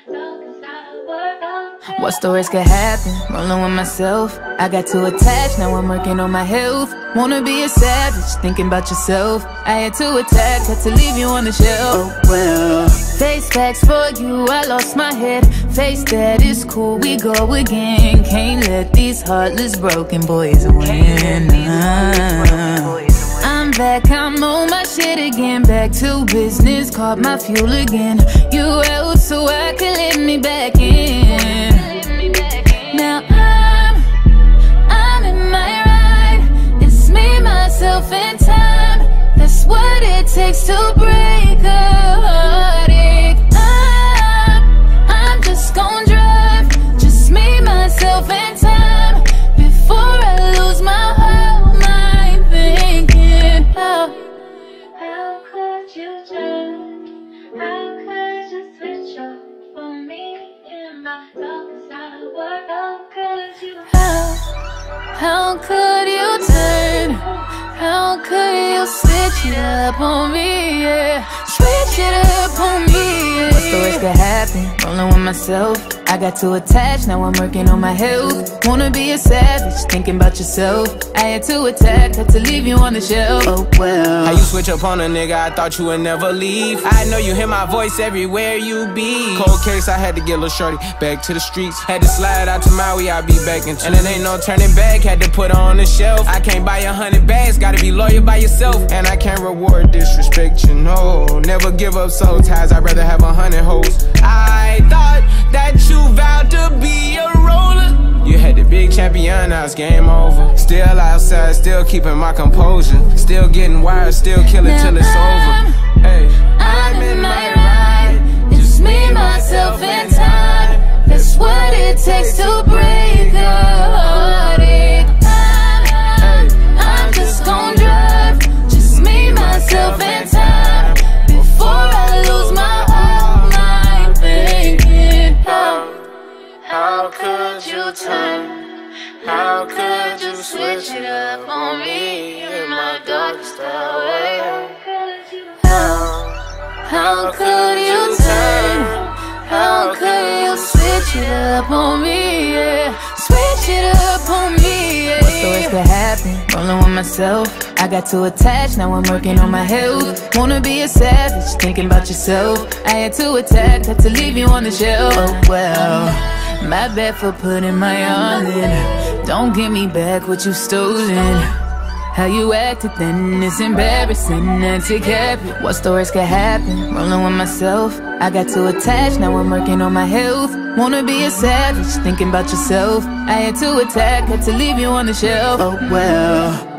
What's the worst could happen? Rolling with myself. I got too attached, now I'm working on my health. Wanna be a savage, thinking about yourself. I had to attack, had to leave you on the shelf. Oh well. Face facts for you, I lost my head. Face that, it's cool, we go again. Can't let these heartless broken boys win. I'm back, I'm on my shit again. Back to business, caught my fuel again. You out so I can let me back in. Now I'm in my ride. It's me, myself, and time. That's what it takes to break a heartache. I'm just gon' drive. Just me, myself, and time. Before I lose my whole mind thinking, how could you turn? How could you switch up for me in my darkest hour? How could you turn? How could you switch it up on me, yeah? Switch it up on me, yeah. What's the worst could happen? Rolling with myself. I got too attached, now I'm working on my health. Wanna be a savage, thinking about yourself. I had to attack, had to leave you on the shelf. Oh well. How you switch up on a nigga, I thought you would never leave. I know you hear my voice everywhere you be. Cold case, I had to get little shorty back to the streets. Had to slide out to Maui, I be back in 2. And it ain't no turning back, had to put her on the shelf. I can't buy 100 bags, gotta be loyal by yourself. And I can't reward disrespect, you know. Never give up soul ties, I'd rather have 100 hoes. I thought that you vowed to be a roller. You had the big champion, now it's game over. Still outside, still keeping my composure. Still getting wired, still killing till it's over. Hey, I'm in my ride. It's me, myself, and time. That's what it takes to break a heartache. I'm just gon' drive. Just me, myself, and time. Before I lose my whole mind thinking, how could you turn? How could you switch it up on me in my darkest hour? How could you turn? How could you switch it up on me, yeah? Switch it up on me, yeah. What's the worst could happen? Rolling with myself. I got too attached, now I'm working on my health. Wanna be a savage, thinking about yourself. I had to attack, had to leave you on the shelf. Oh well, my bad for putting my all in. Don't give me back what you stolen. How you acted then is embarrassing. That's it, kept it. What's the worst could happen? Rolling with myself. I got too attached, now I'm working on my health. Wanna be a savage, thinking about yourself. I had to attack, had to leave you on the shelf. Oh well.